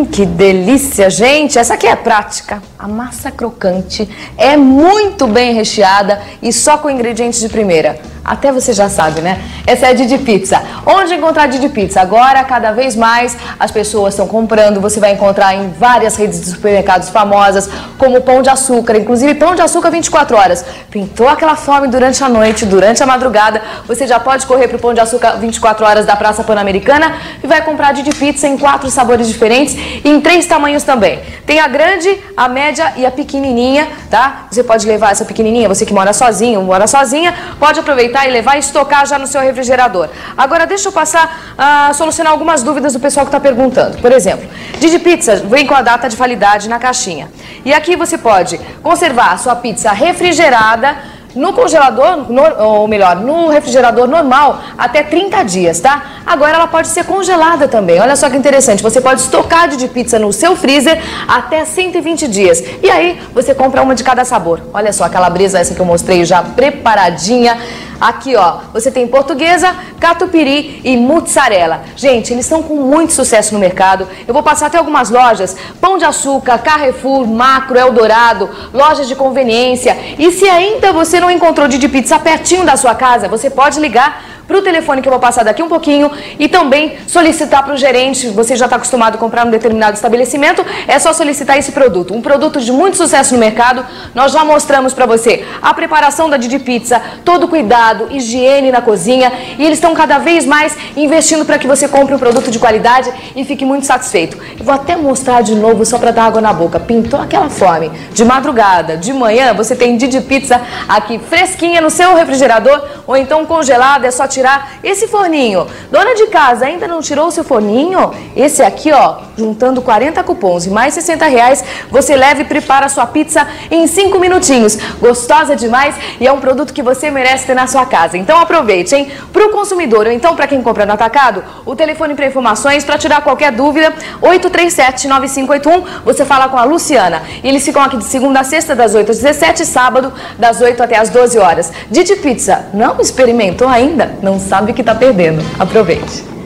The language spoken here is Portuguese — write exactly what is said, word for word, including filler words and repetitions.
que delícia, gente! Essa aqui é prática. A massa crocante é muito bem recheada e só com ingredientes de primeira. Até você já sabe, né? Essa é a Didi Pizza. Onde encontrar a Didi Pizza? Agora, cada vez mais, as pessoas estão comprando. Você vai encontrar em várias redes de supermercados famosas, como Pão de Açúcar. Inclusive, Pão de Açúcar vinte e quatro horas. Pintou aquela fome durante a noite, durante a madrugada. Você já pode correr para o Pão de Açúcar vinte e quatro horas da Praça Pan-Americana e vai comprar a Didi Pizza em quatro sabores diferentes e em três tamanhos também. Tem a grande, a média e a pequenininha, tá? Você pode levar essa pequenininha, você que mora sozinho, mora sozinha, pode aproveitar e levar e estocar já no seu refrigerador. Agora deixa eu passar a solucionar algumas dúvidas do pessoal que está perguntando. Por exemplo, Didi Pizza vem com a data de validade na caixinha. E aqui você pode conservar a sua pizza refrigerada no congelador, no, ou melhor, no refrigerador normal, até trinta dias, tá? Agora ela pode ser congelada também. Olha só que interessante, você pode estocar a Didi Pizza no seu freezer até cento e vinte dias. E aí você compra uma de cada sabor. Olha só, a calabresa, essa que eu mostrei já preparadinha. Aqui, ó, você tem portuguesa, catupiry e mussarela. Gente, eles estão com muito sucesso no mercado. Eu vou passar até algumas lojas: Pão de Açúcar, Carrefour, Macro, Eldorado, lojas de conveniência. E se ainda você não encontrou Didi Pizza pertinho da sua casa, você pode ligar para o telefone que eu vou passar daqui um pouquinho e também solicitar para o gerente. Você já está acostumado a comprar num determinado estabelecimento, é só solicitar esse produto. Um produto de muito sucesso no mercado. Nós já mostramos para você a preparação da Didi Pizza, todo cuidado, higiene na cozinha, e eles estão cada vez mais investindo para que você compre um produto de qualidade e fique muito satisfeito. Eu vou até mostrar de novo só para dar água na boca. Pintou aquela fome. De madrugada, de manhã, você tem Didi Pizza aqui fresquinha no seu refrigerador ou então congelada, é só tirar tirar esse forninho. Dona de casa, ainda não tirou o seu forninho? Esse aqui, ó, juntando quarenta cupons e mais sessenta reais, você leva e prepara a sua pizza em cinco minutinhos. Gostosa demais e é um produto que você merece ter na sua casa. Então aproveite, hein? Para o consumidor ou então para quem compra no atacado, o telefone para informações, para tirar qualquer dúvida, oito três sete, nove cinco oito um, você fala com a Luciana. E eles ficam aqui de segunda a sexta, das oito às dezessete, sábado, das oito até às doze horas. Didi Pizza, não experimentou ainda? Não sabe o que está perdendo. Aproveite.